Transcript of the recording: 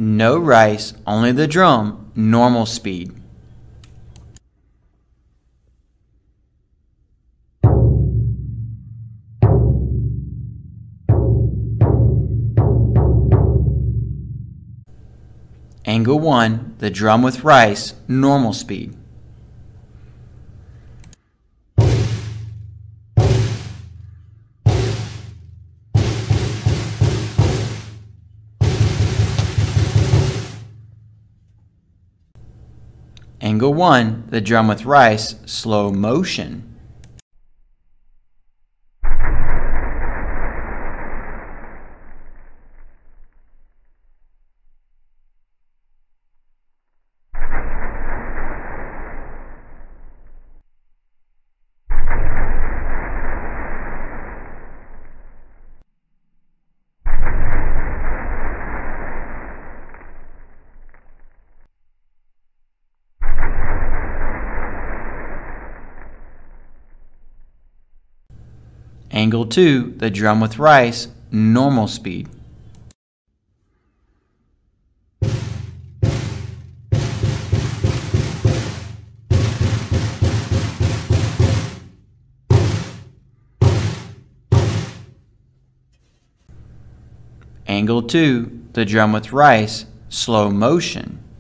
No rice, only the drum, normal speed. Angle 1, the drum with rice, normal speed. Angle 1, the drum with rice, slow motion. Angle 2, the drum with rice, normal speed. Angle 2, the drum with rice, slow motion.